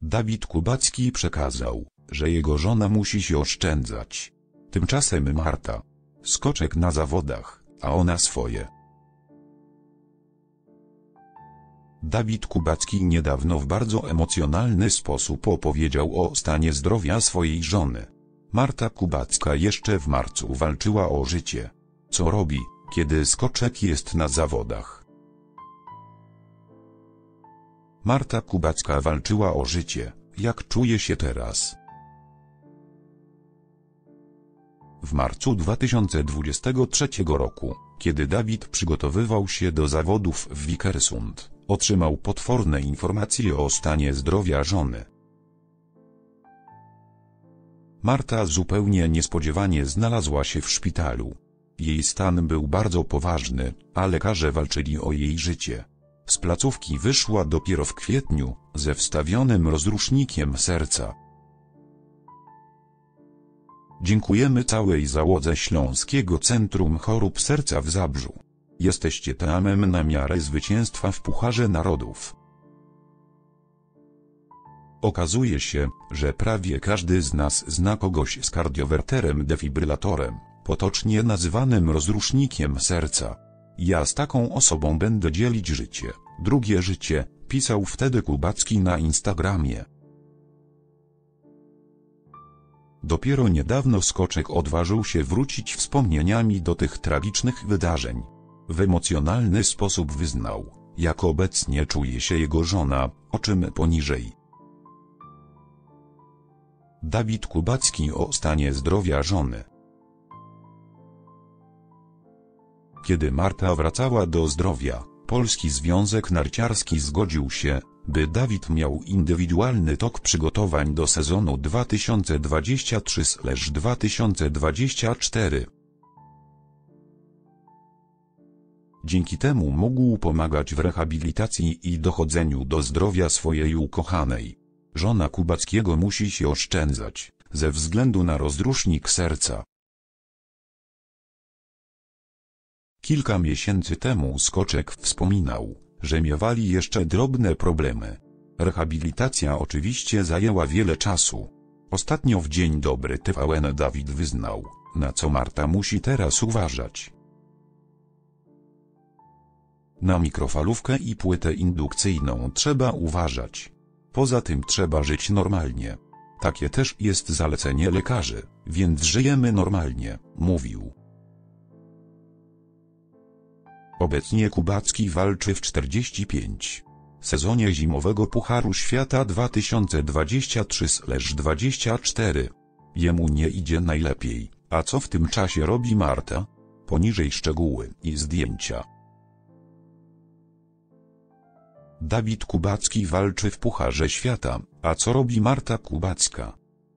Dawid Kubacki przekazał, że jego żona musi się oszczędzać. Tymczasem Marta. Skoczek na zawodach, a ona swoje. Dawid Kubacki niedawno w bardzo emocjonalny sposób opowiedział o stanie zdrowia swojej żony. Marta Kubacka jeszcze w marcu walczyła o życie. Co robi, kiedy skoczek jest na zawodach? Marta Kubacka walczyła o życie. Jak czuje się teraz? W marcu 2023 roku, kiedy Dawid przygotowywał się do zawodów w Vikersund, otrzymał potworne informacje o stanie zdrowia żony. Marta zupełnie niespodziewanie znalazła się w szpitalu. Jej stan był bardzo poważny, a lekarze walczyli o jej życie. Z placówki wyszła dopiero w kwietniu, ze wstawionym rozrusznikiem serca. Dziękujemy całej załodze Śląskiego Centrum Chorób Serca w Zabrzu. Jesteście teamem na miarę zwycięstwa w Pucharze Narodów. Okazuje się, że prawie każdy z nas zna kogoś z kardiowerterem defibrylatorem, potocznie nazywanym rozrusznikiem serca. Ja z taką osobą będę dzielić życie, drugie życie, pisał wtedy Kubacki na Instagramie. Dopiero niedawno skoczek odważył się wrócić wspomnieniami do tych tragicznych wydarzeń. W emocjonalny sposób wyznał, jak obecnie czuje się jego żona, o czym poniżej. Dawid Kubacki o stanie zdrowia żony. Kiedy Marta wracała do zdrowia, Polski Związek Narciarski zgodził się, by Dawid miał indywidualny tok przygotowań do sezonu 2023/2024. Dzięki temu mógł pomagać w rehabilitacji i dochodzeniu do zdrowia swojej ukochanej. Żona Kubackiego musi się oszczędzać, ze względu na rozrusznik serca. Kilka miesięcy temu skoczek wspominał, że miewali jeszcze drobne problemy. Rehabilitacja oczywiście zajęła wiele czasu. Ostatnio w Dzień Dobry TVN Dawid wyznał, na co Marta musi teraz uważać. Na mikrofalówkę i płytę indukcyjną trzeba uważać. Poza tym trzeba żyć normalnie. Takie też jest zalecenie lekarzy, więc żyjemy normalnie, mówił. Obecnie Kubacki walczy w 45. sezonie zimowego Pucharu Świata 2023/24. Jemu nie idzie najlepiej, a co w tym czasie robi Marta? Poniżej szczegóły i zdjęcia. Dawid Kubacki walczy w Pucharze Świata, a co robi Marta Kubacka?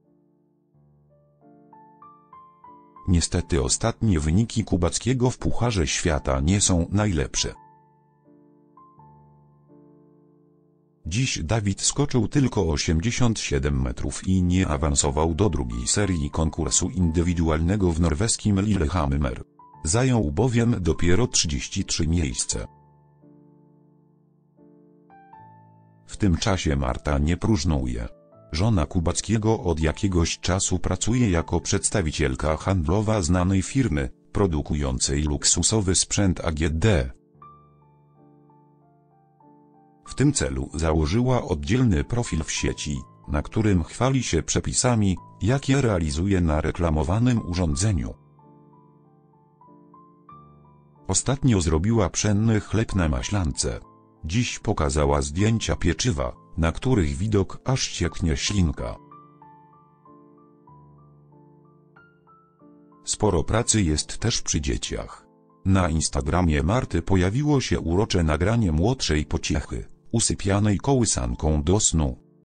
Niestety ostatnie wyniki Kubackiego w Pucharze Świata nie są najlepsze. Dziś Dawid skoczył tylko 87 metrów i nie awansował do drugiej serii konkursu indywidualnego w norweskim Lillehammer. Zajął bowiem dopiero 33 miejsce. W tym czasie Marta nie próżnuje. Żona Kubackiego od jakiegoś czasu pracuje jako przedstawicielka handlowa znanej firmy, produkującej luksusowy sprzęt AGD. W tym celu założyła oddzielny profil w sieci, na którym chwali się przepisami, jakie realizuje na reklamowanym urządzeniu. Ostatnio zrobiła pszenny chleb na maślance. Dziś pokazała zdjęcia pieczywa, na których widok aż cieknie ślinka. Sporo pracy jest też przy dzieciach. Na Instagramie Marty pojawiło się urocze nagranie młodszej pociechy, usypianej kołysanką do snu.